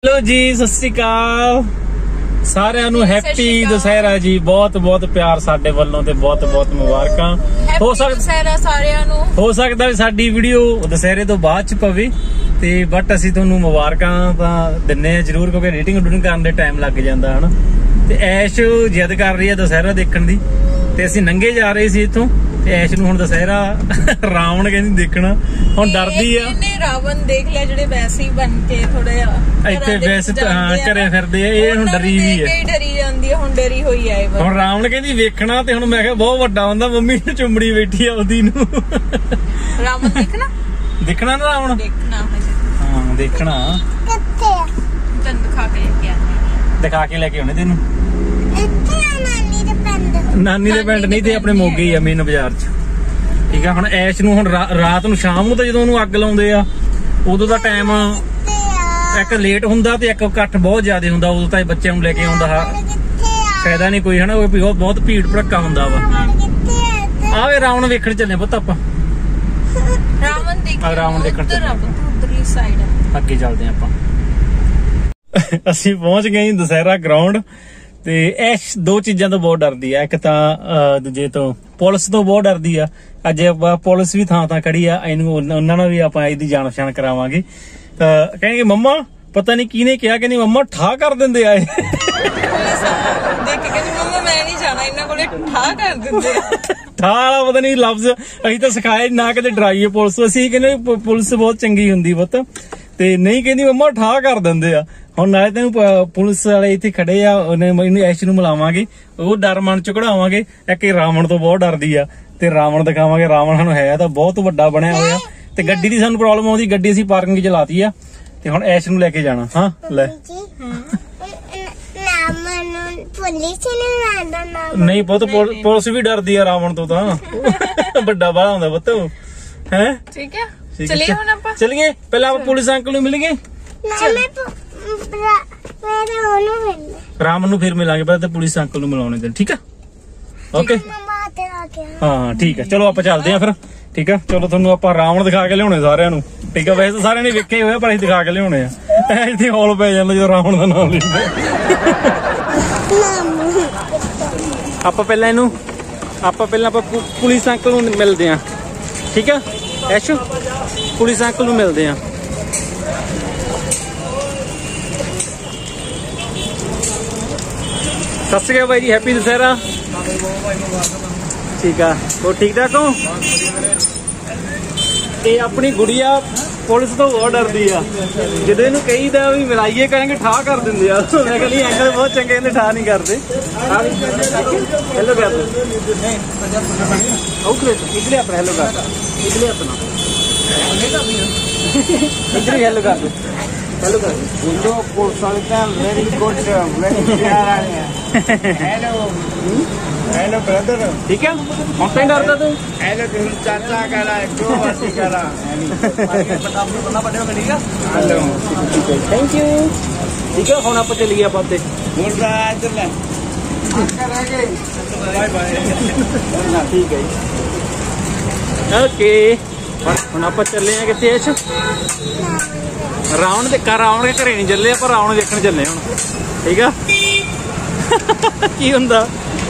Hello जी, सत श्री अकाल सारिਆਂ ਨੂੰ हैप्पी दशहरा जी। बहुत बहुत प्यार साडे ਵੱਲੋਂ ਤੇ बहुत बहुत मुबारਕਾਂ। हो सकदा ਸਾਰਿਆਂ ਨੂੰ ਹੋ ਸਕਦਾ ਵੀ ਸਾਡੀ ਵੀਡੀਓ ਦਸ਼ਹਰੇ ਤੋਂ ਬਾਅਦ ਚ ਪਵੇ ਤੇ ਬਟ ਅਸੀਂ ਤੁਹਾਨੂੰ ਮੁਬਾਰਕਾਂ ਤਾਂ ਦਿੰਨੇ ਆ ਜ਼ਰੂਰ, ਕਿਉਂਕਿ ਐਡੀਟਿੰਗ ਕਰਨ ਦੇ ਟਾਈਮ ਲੱਗ ਜਾਂਦਾ ਹਨ। ਤੇ ਐਸ਼ ਜਿੱਦ ਕਰ ਰਹੀ ਹੈ ਦਸ਼ਹਰਾ ਦੇਖਣ ਦੀ ਤੇ ਅਸੀਂ ਨੰਗੇ ਜਾ ਰਹੇ ਸੀ ਇੱਥੋਂ ਤੇ ਐਸ਼ ਨੂੰ ਹੁਣ ਦਸ਼ਹਰਾ ਰਾਵਣ ਕਹਿੰਦੀ ਦੇਖਣਾ, ਹੁਣ ਡਰਦੀ ਆ। ਰਾਵਣ ਦੇਖ ਲਿਆ ਜਿਹੜੇ ਵੈਸੇ ਹੀ ਬਣ ਕੇ ਥੋੜੇ ਇੱਥੇ ਵੈਸੇ ਘਰੇ ਫਿਰਦੇ ਆ, ਇਹ ਹੁਣ ਡਰੀ ਵੀ ਹੈ, ਡਰੀ ਜਾਂਦੀ ਹੈ, ਹੁਣ ਡਰੀ ਹੋਈ ਹੈ ਹੁਣ ਰਾਵਣ ਕਹਿੰਦੀ ਵੇਖਣਾ। ਤੇ ਹੁਣ ਮੈਂ ਕਿਹਾ ਬਹੁਤ ਵੱਡਾ ਹੁੰਦਾ, ਮੰਮੀ ਨੂੰ ਚੁੰਮੜੀ ਬੈਠੀ ਆ ਉਹਦੀ ਨੂੰ। ਰਾਵਣ ਦੇਖਣਾ ਦੇਖਣਾ ਨਾ ਰਾਵਣ ਦੇਖਣਾ, ਹਾਂ ਦੇਖਣਾ। ਕਿੱਥੇ ਆ ਤੈਨੂੰ ਦਿਖਾ ਕੇ ਲੈ ਕੇ ਆਉਂਦੇ, ਦਿਖਾ ਕੇ ਲੈ ਕੇ ਆਉਣੇ ਤੈਨੂੰ। ਨਾਨੀ ਦੇ ਪਿੰਡ ਨਹੀਂ ਤੇ ਆਪਣੇ ਮੋਗੇ ਹੀ ਆ ਮੇਨ ਬਾਜ਼ਾਰ ਚ। ਠੀਕ ਆ, ਹੁਣ ਐਸ਼ ਨੂੰ ਹੁਣ ਰਾਤ ਨੂੰ ਸ਼ਾਮ ਨੂੰ ਤਾਂ ਜਦੋਂ ਉਹਨੂੰ ਅੱਗ ਲਾਉਂਦੇ ਆ ਉਦੋਂ ਦਾ ਟਾਈਮ ਇੱਕ ਲੇਟ ਹੁੰਦਾ ਤੇ ਇੱਕ ਇਕੱਠ ਬਹੁਤ ਜ਼ਿਆਦਾ ਹੁੰਦਾ, ਉਦੋਂ ਤਾਂ ਬੱਚਿਆਂ ਨੂੰ ਲੈ ਕੇ ਆਉਂਦਾ ਫਾਇਦਾ ਨਹੀਂ ਕੋਈ, ਹਨਾ। ਬਹੁਤ ਭੀੜ ਭੜੱਕਾ ਹੁੰਦਾ ਵਾ। ਆਵੇ ਰਾਵਣ ਵੇਖਣ ਚੱਲੇ ਪੁੱਤ ਆਪਾਂ, ਰਾਵਣ ਦੇਖਣ ਚੱਲੇ, ਅੱਗੇ ਚੱਲਦੇ ਆਪਾਂ। ਅਸੀਂ ਪਹੁੰਚ ਗਏ ਦਸ਼ਹਰਾ ਗਰਾਊਂਡ ਤੇ ਐਸ਼ ਦੋ ਚੀਜ਼ਾਂ ਤੋਂ ਬਹੁਤ ਡਰਦੀ ਆ, ਇੱਕ ਤਾਂ ਦੂਜੇ ਤੋਂ ਪੁਲਿਸ ਤੋਂ ਬਹੁਤ ਡਰਦੀ ਆ। ਅੱਜ ਪੁਲਿਸ ਵੀ ਥਾਂ ਖੜੀ ਆ, ਇਹਨੂੰ ਉਹਨਾਂ ਨਾਲ ਵੀ ਆਪਾਂ ਇਹਦੀ ਜਾਣ ਪਛਾਣ ਕਰਾਵਾਂਗੇ। ਤਾਂ ਕਹਿੰਗੇ ਮੰਮਾ ਪਤਾ ਨਹੀਂ ਕਿਹਨੇ ਕਿਹਾ, ਕਹਿੰਦੀ ਮੰਮਾ ਠਾ ਕਰ ਦਿੰਦੇ ਆ ਇਹ। ਦੇਖ ਕੇ ਕਹਿੰਦੀ ਮੰਮਾ ਮੈਂ ਨਹੀਂ ਜਾਣਾ ਇਹਨਾਂ ਕੋਲੇ, ਠਾ ਕਰ ਦਿੰਦੇ ਆ। ਠਾ ਵਾਲਾ ਪਤਾ ਨਹੀਂ ਲਫ਼ਜ਼ ਅਸੀਂ ਤਾਂ ਸਿਖਾਇਆ ਨਾ, ਕਦੇ ਡਰਾਈਏ ਪੁਲਿਸ। ਅਸੀਂ ਕਹਿੰਦੇ ਪੁਲਿਸ ਬਹੁਤ ਚੰਗੀ ਹੁੰਦੀ ਪੁੱਤ, ਤੇ ਨਹੀਂ ਕਹਿੰਦੀ ਮੰਮਾ ਠਾ ਕਰ ਦਿੰਦੇ ਆ। ਹੁਣ ਨਾਲੇ ਤੈਨੂੰ ਪੁਲਿਸ ਵਾਲੇ ਇੱਥੇ ਖੜੇ ਆ, ਉਹਨੇ ਐਸ਼ ਨੂੰ ਮਿਲਾਵਾਂਗੇ, ਉਹ ਡਰ ਮਨ ਚ ਕਢਾਵਾਂਗੇ। ਇੱਕ ਰਾਵਣ ਤੋਂ ਬਹੁਤ ਡਰਦੀ ਆ ਤੇ ਰਾਵਣ ਦਿਖਾਵਾਂਗੇ। ਰਾਵਣ ਸਾਨੂੰ ਹੈ ਤਾਂ ਬਹੁਤ ਵੱਡਾ ਬਣਿਆ ਹੋਇਆ ਤੇ ਗੱਡੀ ਦੀ ਸਾਨੂੰ ਪ੍ਰੋਬਲਮ ਆਉਂਦੀ, ਗੱਡੀ ਅਸੀਂ ਪਾਰਕਿੰਗ ਚ ਲਾਤੀ ਆ ਤੇ ਹੁਣ ਐਸ਼ ਨੂੰ ਲੈ ਕੇ ਜਾਣਾ। ਹਾਂ ਲੈ ਨਹੀਂ ਪੁੱਤ, ਪੁਲਿਸ ਵੀ ਡਰਦੀ ਆ ਰਾਵਣ ਤੋਂ, ਤਾਂ ਵੱਡਾ ਬਾਹਲਾ ਹੁੰਦਾ ਪੁੱਤ ਹੈ। ਠੀਕ ਹੈ ਚਲੀਏ ਹੁਣ ਆਪਾਂ, ਚਲੀਏ। ਪਹਿਲਾਂ ਆਪਾਂ ਪੁਲਿਸ ਅੰਕਲ ਨੂੰ ਮਿਲ ਗਏ, ਰਾਮ ਨੂੰ ਫਿਰ ਮਿਲਾਂਗੇ, ਪਹਿਲਾਂ ਪੁਲਿਸ ਅੰਕਲ ਨੂੰ ਮਿਲਾਉਣੇ ਦਿਨ। ਠੀਕ ਆ ਓਕੇ ਹਾਂ ਠੀਕ ਆ, ਚਲੋ ਆਪਾਂ ਚੱਲਦੇ ਆ ਫਿਰ। ਠੀਕ ਆ ਚਲੋ, ਤੁਹਾਨੂੰ ਆਪਾਂ ਰਾਵਣ ਦਿਖਾ ਕੇ ਲਿਆਉਣੇ ਸਾਰਿਆਂ ਨੂੰ। ਠੀਕ ਆ, ਵੈਸੇ ਤਾਂ ਸਾਰਿਆਂ ਨੇ ਵੇਖੇ ਹੋਏ ਪਰ ਅਸੀਂ ਦਿਖਾ ਕੇ ਲਿਆਉਣੇ ਆ। ਇੱਥੇ ਹੌਲ ਪੈ ਜਾਂਦਾ ਜਦੋਂ ਰਾਵਣ ਦਾ ਨਾਮ ਲੈਂਦੇ। ਆਪਾਂ ਪਹਿਲਾਂ ਪੁਲਿਸ ਅੰਕਲ ਨੂੰ ਮਿਲਦੇ ਆ। ਠੀਕ ਆ ਐਸ਼, ਪੁਲਿਸ ਅੰਕਲ ਨੂੰ ਮਿਲਦੇ ਆ। ਸਤਿ ਸ਼੍ਰੀ ਅਕਾਲ ਬਾਈ ਜੀ, ਹੈਪੀ ਦਸ਼ਹਰਾ। ਠੀਕ ਆ, ਹੋਰ ਠੀਕ ਠਾਕ ਹੋ? ਇਹ ਆਪਣੀ ਗੁੜੀਆ ਪੁਲਿਸ ਤੋਂ ਬਹੁਤ ਡਰਦੀ ਆ, ਜਦੋਂ ਇਹਨੂੰ ਕਹੀਦਾ ਵੀ ਮਿਲਾਈਏ ਕਹਿੰਗੇ ਠਾ ਕਰ ਦਿੰਦੇ ਆ। ਮੈਂ ਕਹਿੰਦੀ ਅੰਕਲ ਬਹੁਤ ਚੰਗੇ, ਇਹਨੇ ਠਾ ਨਹੀਂ ਕਰਦੇ। ਹੈਲੋ ਕਰ ਇਧਰੇ ਆਪਣਾ ਹੈਲੋ ਕਰ, ਇਧਰੇ ਆਪਣਾ इधर हेलो कर दो, हेलो कर दो। वेरी गुड, वेरी प्यार। हेलो हेलो ब्रदर, ठीक है। कौन सा डरता तू? हेलो चाचा करा, क्यों बाती करा? Hello thank you. ठीक है, हम आप चलिए आप चल बाय बाय। ठीक है ओके, ਹੁਣ ਆਪਾਂ ਚੱਲੇ ਆ ਕਿੱਥੇ ਐਸ਼? ਰਾਵਣ ਦੇ ਘਰੇ ਨਹੀਂ ਚੱਲੇ ਆਪਾਂ, ਰਾਵਣ ਦੇਖਣ ਚੱਲੇ ਹੁਣ। ਠੀਕ ਆ ਕੀ ਹੁੰਦਾ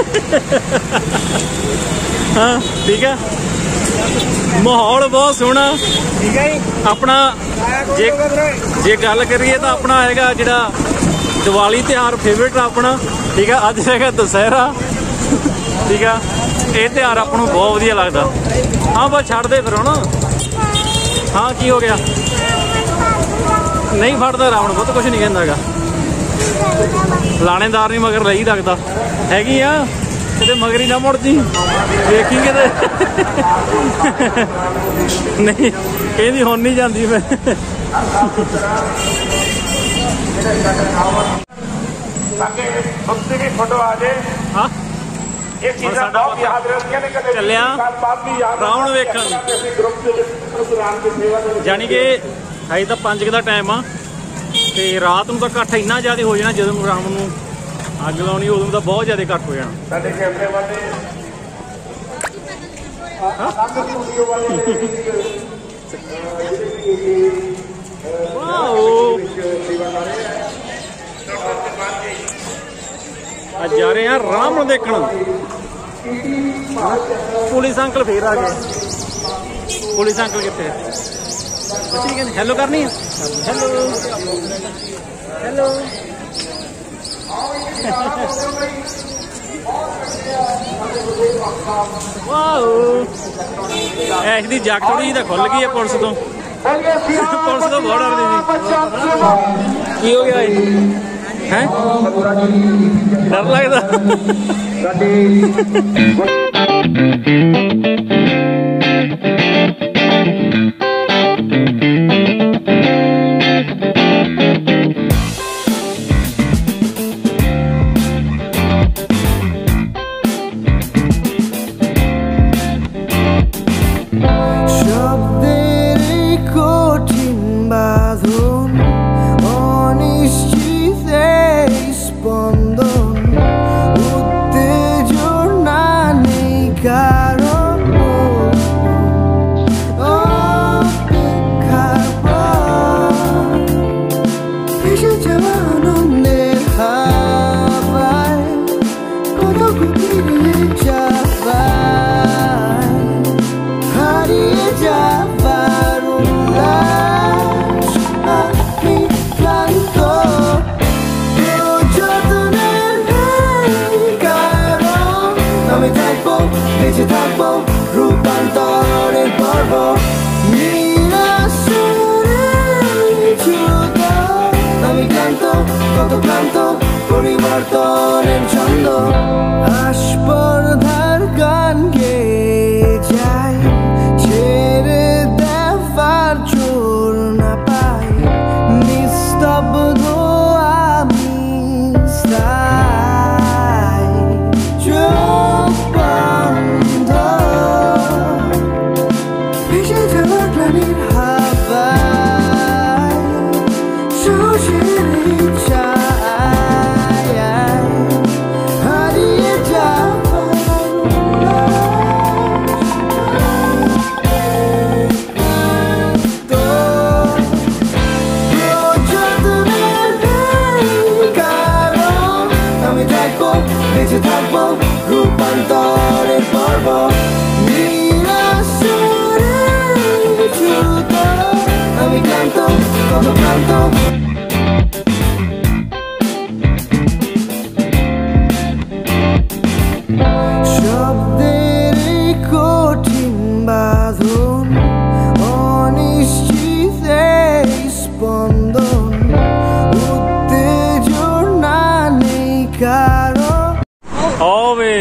ਹਾਂ ਠੀਕ ਆ, ਮਾਹੌਲ ਬਹੁਤ ਸੋਹਣਾ। ਠੀਕ ਹੈ ਜੀ। ਆਪਣਾ ਜੇ ਗੱਲ ਕਰੀਏ ਤਾਂ ਆਪਣਾ ਹੈਗਾ ਜਿਹੜਾ ਦੀਵਾਲੀ ਤਿਉਹਾਰ ਫੇਵਰੇਟ ਆਪਣਾ। ਠੀਕ ਆ, ਅੱਜ ਹੈਗਾ ਦਸ਼ਹਰਾ। ਠੀਕ ਆ, ਇਹ ਤਿਉਹਾਰ ਆਪਾਂ ਨੂੰ ਬਹੁਤ ਵਧੀਆ ਲੱਗਦਾ। ਹਾਂ ਬਸ ਛੱਡ ਦੇ ਫਿਰ ਹੁਣ। ਹਾਂ ਕੀ ਹੋ ਗਿਆ? ਨਹੀਂ ਫੜਦਾ ਰਾਵਣ, ਬਹੁਤ ਕੁਛ ਨਹੀਂ ਕਹਿੰਦਾ ਹੈਗਾ। ਲਾਣੇਦਾਰ ਨਹੀਂ ਮਗਰ ਲਈ ਲੱਗਦਾ ਹੈਗੀ ਆ, ਕਿਤੇ ਮਗਰ ਹੀ ਨਾ ਮੁੜ ਜੀ, ਵੇਖੀ ਕਿਤੇ। ਨਹੀਂ ਕਹਿੰਦੀ ਹੁਣ ਨਹੀਂ ਜਾਂਦੀ ਮੈਂ। फोटो आ जाए। हाँ एक चीज याद रखिए, ਚੱਲਿਆ ਰਾਵਣ ਵੇਖਣ। ਜਾਨੀ ਕਿ ਹਜੇ ਤਾਂ 5 ਦਾ ਟਾਈਮ ਆ ਤੇ ਰਾਤ ਨੂੰ ਤਾਂ ਇਕੱਠ ਇੰਨਾ ਜ਼ਿਆਦਾ ਹੋ ਜਾਣਾ, ਜਦੋਂ ਰਾਵਣ ਨੂੰ ਅੱਗ ਲਾਉਣੀ ਉਦੋਂ ਤਾਂ ਬਹੁਤ ਜ਼ਿਆਦਾ ਇਕੱਠ ਹੋ ਜਾਣਾ। ਸਾਡੇ ਕੈਮਰੇ ਵਾਲੇ ਵਾਓ ਅੱਜ ਜਾ ਰਹੇ ਆ ਰਾਮ ਦੇਖਣ। ਪੁਲਿਸ ਅੰਕਲ ਫੇਰ ਆ ਗਏ। ਪੁਲਿਸ ਅੰਕਲ ਕਿੱਥੇ? ਅਸੀਂ ਕਹਿੰਦੇ ਹੈਲੋ ਕਰਨੀ ਆ। Hello hello. ਵਾਓ ਐਸ਼ ਦੀ ਜੱਗ ਥੋੜੀ ਜਿਹੀ ਤਾਂ ਖੁੱਲ ਗਈ ਹੈ ਪੁਲਿਸ ਤੋਂ। ਪੁਲਿਸ ਤੋਂ ਬਹੁਤ ਡਰਦੀ ਸੀ। ਕੀ ਹੋ ਗਿਆ ਹੈ? ਡਰ ਲੱਗਦਾ। পরিবর্তনের ছন্দ আস্পর্ধার গান গেয়ে যায়, ছেড়ে দেওয়ার জোর না পাই, নিস্তব্ধ আমি স্থায়ী। চোখ বন্ধ ভেসে যাওয়া প্রাণীর হাওয়ায়, সুশের ইচ্ছা বেঁচে থাকবো রূপান্তরের পর্ব, নিরাশরে দ্রুত আমি ক্লান্ত, কত ক্লান্ত। শব্দের কঠিন বাঁধন, অনিশ্চিত স্পন্দন, উত্তেজনা নেই কারো। ਹੋਵੇ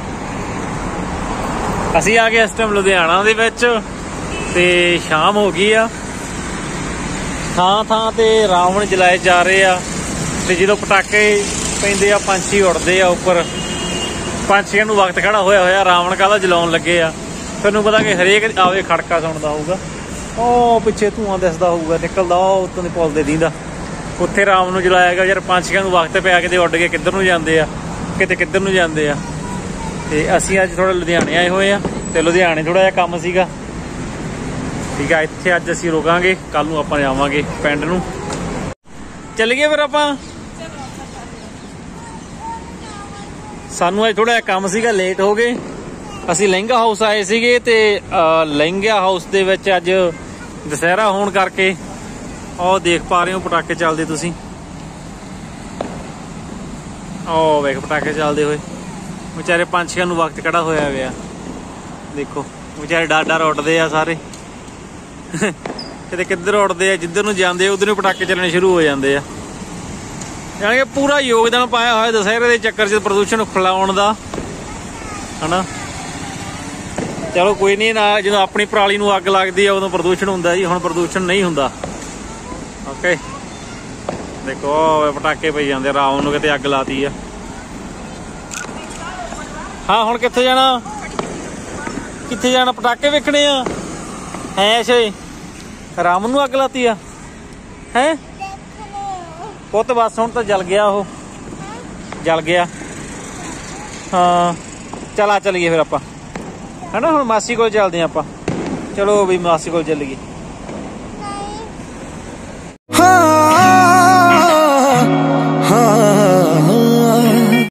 ਅਸੀਂ ਆ ਗਏ ਇਸ ਟਾਈਮ ਲੁਧਿਆਣਾ ਦੇ ਵਿੱਚ ਤੇ ਸ਼ਾਮ ਹੋ ਗਈ ਆ। ਥਾਂ ਥਾਂ ਤੇ ਰਾਵਣ ਜਲਾਏ ਜਾ ਰਹੇ ਆ ਤੇ ਜਦੋਂ ਪਟਾਕੇ ਪੈਂਦੇ ਆ ਪੰਛੀ ਉੱਡਦੇ ਆ ਉੱਪਰ। ਪੰਛੀਆਂ ਨੂੰ ਵਕਤ ਖੜਾ ਹੋਇਆ ਰਾਵਣ ਕਾਹਦਾ ਜਲਾਉਣ ਲੱਗੇ ਆ। ਤੁਹਾਨੂੰ ਪਤਾ ਕਿ ਹਰੇਕ ਆਵੇ ਖੜਕਾ ਸੁਣਦਾ ਹੋਊਗਾ। ਉਹ ਪਿੱਛੇ ਧੂਆਂ ਦਿਸਦਾ ਹੋਊਗਾ ਨਿਕਲਦਾ, ਉਹ ਉੱਤੋਂ ਦੇ ਪੁਲ ਦੇ ਦੀਂਦਾ। ਉੱਥੇ ਰਾਵਣ ਨੂੰ ਜਲਾਇਆ ਗਿਆ ਯਾਰ। ਪੰਛੀਆਂ ਨੂੰ ਵਕਤ ਪਿਆ, ਕਿਤੇ ਉੱਡ ਕੇ ਕਿੱਧਰ ਨੂੰ ਜਾਂਦੇ ਆ, ਕਿਤੇ ਕਿੱਧਰ ਨੂੰ ਜਾਂਦੇ ਆ। ਤੇ ਅਸੀਂ ਅੱਜ ਥੋੜਾ ਲੁਧਿਆਣੇ ਆਏ ਹੋਏ ਆ ਤੇ ਲੁਧਿਆਣੇ ਥੋੜਾ ਜਿਹਾ ਕੰਮ ਸੀਗਾ, ਠੀਕ ਆ। ਇੱਥੇ ਅੱਜ ਅਸੀਂ ਰੁਕਾਂਗੇ, ਕੱਲ ਨੂੰ ਆਪਾਂ ਜਾਵਾਂਗੇ ਪਿੰਡ ਨੂੰ। ਚੱਲੀਏ ਫਿਰ ਆਪਾਂ। ਸਾਨੂੰ ਅੱਜ ਥੋੜਾ ਜਿਹਾ ਕੰਮ ਸੀਗਾ, ਲੇਟ ਹੋ ਗਏ। ਅਸੀਂ ਲਹਿੰਗਾ ਹਾਊਸ ਆਏ ਸੀਗੇ ਤੇ ਲਹਿੰਗਾ ਹਾਊਸ ਦੇ ਵਿੱਚ ਅੱਜ ਦੁਸਹਿਰਾ ਹੋਣ ਕਰਕੇ ਉਹ ਦੇਖ ਪਾ ਰਹੇ ਹੋ ਪਟਾਕੇ ਚੱਲਦੇ ਤੁਸੀਂ। ਉਹ ਵੇਖ ਪਟਾਕੇ ਚੱਲਦੇ ਹੋਏ। ਵਿਚਾਰੇ ਪੰਛੀਆਂ ਨੂੰ ਵਕਤ ਕਿਹੜਾ ਹੋਇਆ ਹੋਇਆ, ਦੇਖੋ ਵਿਚਾਰੇ ਡਰ ਡਰ ਉੱਡਦੇ ਆ ਸਾਰੇ। ਕਿਤੇ ਕਿੱਧਰ ਉੱਡਦੇ ਆ, ਜਿੱਧਰ ਨੂੰ ਜਾਂਦੇ ਉਧਰ ਨੂੰ ਪਟਾਕੇ ਚੱਲਣੇ ਸ਼ੁਰੂ ਹੋ ਜਾਂਦੇ ਆ। ਜਾਣੀ ਕਿ ਪੂਰਾ ਯੋਗਦਾਨ ਪਾਇਆ ਹੋਇਆ ਦੁਸਹਿਰੇ ਦੇ ਚੱਕਰ 'ਚ ਪ੍ਰਦੂਸ਼ਣ ਫੈਲਾਉਣ ਦਾ, ਹਨਾ। ਚਲੋ ਕੋਈ ਨਹੀਂ ਨਾ, ਜਦੋਂ ਆਪਣੀ ਪਰਾਲੀ ਨੂੰ ਅੱਗ ਲੱਗਦੀ ਆ ਉਦੋਂ ਪ੍ਰਦੂਸ਼ਣ ਹੁੰਦਾ ਜੀ। ਹੁਣ ਪ੍ਰਦੂਸ਼ਣ ਨਹੀਂ ਹੁੰਦਾ। ਓਕੇ ਦੇਖੋ ਪਟਾਕੇ ਪਈ ਜਾਂਦੇ, ਰਾਵਣ ਨੂੰ ਕਿਤੇ ਅੱਗ ਲਾਤੀ ਆ। ਹਾਂ ਹੁਣ ਕਿੱਥੇ ਜਾਣਾ, ਕਿੱਥੇ ਜਾਣਾ? ਪਟਾਕੇ ਵੇਖਣੇ ਆ ਹੈ ਅੱਛੇ। ਰਾਵਣ ਨੂੰ ਅੱਗ ਲਾਤੀ ਆ ਹੈ ਪੁੱਤ। ਬਸ ਹੁਣ ਤਾਂ ਜਲ ਗਿਆ, ਉਹ ਜਲ ਗਿਆ। ਹਾਂ ਚੱਲ ਆ ਚੱਲੀਏ ਫਿਰ ਆਪਾਂ, ਹੈ ਨਾ। ਹੁਣ ਮਾਸੀ ਕੋਲ ਚੱਲਦੇ ਆ ਆਪਾਂ। ਚਲੋ ਵੀ ਮਾਸੀ ਕੋਲ ਚੱਲੀਏ।